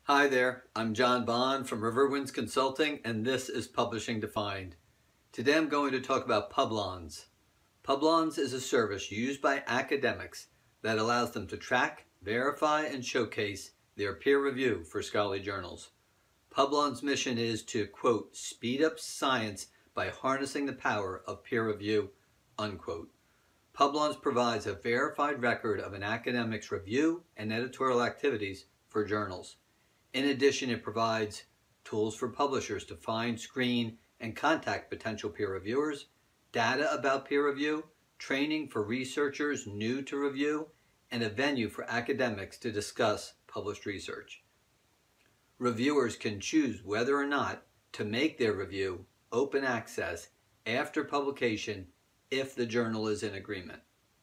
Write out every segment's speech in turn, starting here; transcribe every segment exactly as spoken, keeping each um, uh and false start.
Hi there, I'm John Bond from Riverwinds Consulting, and this is Publishing Defined. Today I'm going to talk about Publons. Publons is a service used by academics that allows them to track, verify, and showcase their peer review for scholarly journals. Publons' mission is to, quote, speed up science by harnessing the power of peer review, unquote. Publons provides a verified record of an academic's review and editorial activities for journals. In addition, it provides tools for publishers to find, screen, and contact potential peer reviewers, data about peer review, training for researchers new to review, and a venue for academics to discuss published research. Reviewers can choose whether or not to make their review open access after publication if the journal is in agreement.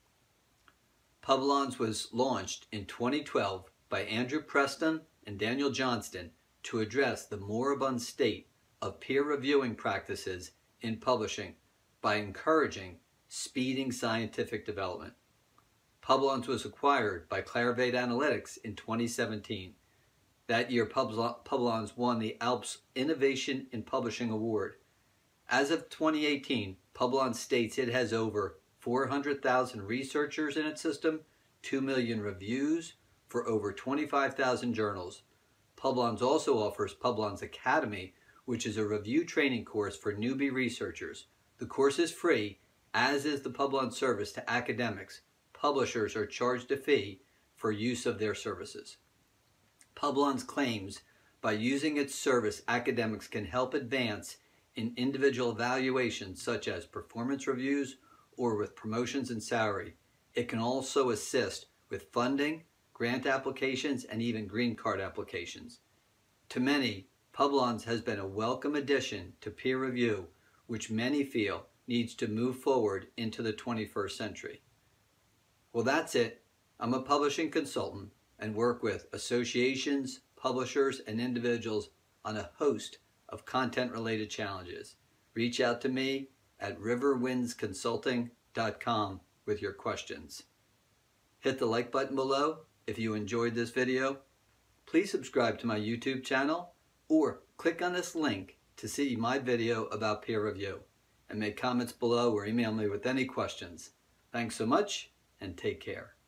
Publons was launched in twenty twelve by Andrew Preston and Daniel Johnston to address the moribund state of peer reviewing practices in publishing by encouraging speeding scientific development. Publons was acquired by Clarivate Analytics in twenty seventeen. That year, Publons won the Alps Innovation in Publishing Award. As of twenty eighteen, Publons states it has over four hundred thousand researchers in its system, two million reviews, for over twenty-five thousand journals. Publons also offers Publons Academy, which is a review training course for newbie researchers. The course is free, as is the Publons service to academics. Publishers are charged a fee for use of their services. Publons claims by using its service, academics can help advance in individual evaluations such as performance reviews or with promotions and salary. It can also assist with funding, grant applications, and even green card applications. To many, Publons has been a welcome addition to peer review, which many feel needs to move forward into the twenty-first century. Well, that's it. I'm a publishing consultant and work with associations, publishers, and individuals on a host of content-related challenges. Reach out to me at riverwinds consulting dot com with your questions. Hit the like button below if you enjoyed this video. Please subscribe to my YouTube channel or click on this link to see my video about peer review, and make comments below or email me with any questions. Thanks so much and take care.